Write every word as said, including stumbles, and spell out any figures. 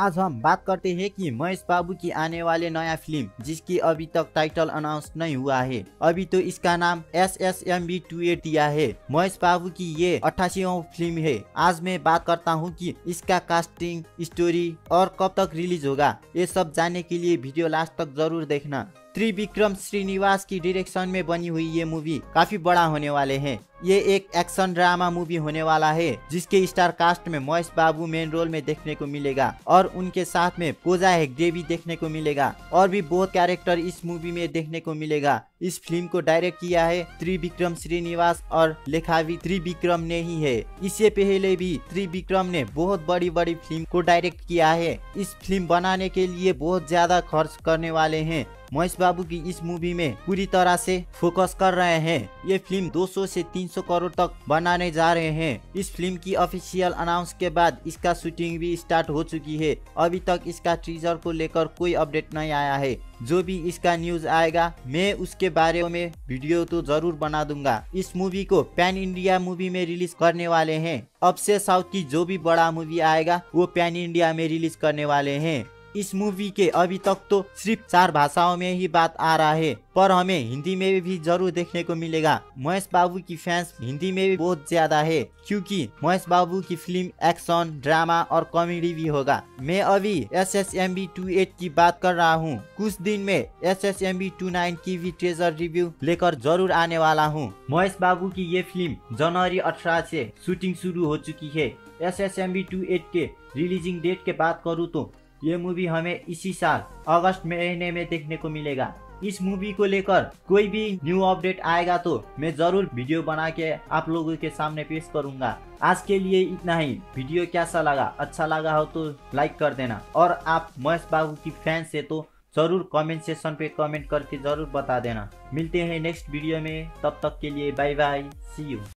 आज हम बात करते हैं कि महेश बाबू की आने वाले नया फिल्म जिसकी अभी तक टाइटल अनाउंस नहीं हुआ है। अभी तो इसका नाम S S M B two eight दिया है। महेश बाबू की ये अट्ठासीवीं फिल्म है। आज मैं बात करता हूँ कि इसका कास्टिंग, स्टोरी और कब तक रिलीज होगा, ये सब जानने के लिए वीडियो लास्ट तक जरूर देखना। त्रिविक्रम श्रीनिवास की डायरेक्शन में बनी हुई ये मूवी काफी बड़ा होने वाले हैं। ये एक एक्शन ड्रामा मूवी होने वाला है जिसके स्टार कास्ट में महेश बाबू मेन रोल में देखने को मिलेगा और उनके साथ में पूजा हेगड़े भी देखने को मिलेगा और भी बहुत कैरेक्टर इस मूवी में देखने को मिलेगा। इस फिल्म को डायरेक्ट किया है त्रिविक्रम श्रीनिवास और लेखा भी त्रिविक्रम ने ही है। इससे पहले भी त्रिविक्रम ने बहुत बड़ी बड़ी फिल्म को डायरेक्ट किया है। इस फिल्म बनाने के लिए बहुत ज्यादा खर्च करने वाले हैं। महेश बाबू की इस मूवी में पूरी तरह से फोकस कर रहे हैं। ये फिल्म दो सौ से तीन सौ करोड़ तक बनाने जा रहे हैं। इस फिल्म की ऑफिशियल अनाउंस के बाद इसका शूटिंग भी स्टार्ट हो चुकी है। अभी तक इसका टीजर को लेकर कोई अपडेट नहीं आया है। जो भी इसका न्यूज आएगा मैं उसके बारे में वीडियो तो जरूर बना दूंगा। इस मूवी को पैन इंडिया मूवी में रिलीज करने वाले हैं। अब से साउथ की जो भी बड़ा मूवी आएगा वो पैन इंडिया में रिलीज करने वाले हैं। इस मूवी के अभी तक तो सिर्फ चार भाषाओं में ही बात आ रहा है, पर हमें हिंदी में भी जरूर देखने को मिलेगा। महेश बाबू की फैंस हिंदी में भी बहुत ज्यादा है क्योंकि महेश बाबू की फिल्म एक्शन, ड्रामा और कॉमेडी भी होगा। मैं अभी S S M B two eight की बात कर रहा हूँ। कुछ दिन में S S M B two nine की भी ट्रेजर रिव्यू लेकर जरूर आने वाला हूँ। महेश बाबू की ये फिल्म जनवरी अठारह से शूटिंग शुरू हो चुकी है। S S M B two eight के रिलीजिंग डेट के बात करूँ तो ये मूवी हमें इसी साल अगस्त महीने में देखने को मिलेगा। इस मूवी को लेकर कोई भी न्यू अपडेट आएगा तो मैं जरूर वीडियो बना के आप लोगों के सामने पेश करूंगा। आज के लिए इतना ही। वीडियो कैसा लगा, अच्छा लगा हो तो लाइक कर देना और आप महेश बाबू की फैंस है तो जरूर कमेंट सेक्शन पे कमेंट करके जरूर बता देना। मिलते हैं नेक्स्ट वीडियो में, तब तक के लिए बाय बाय, सी यू।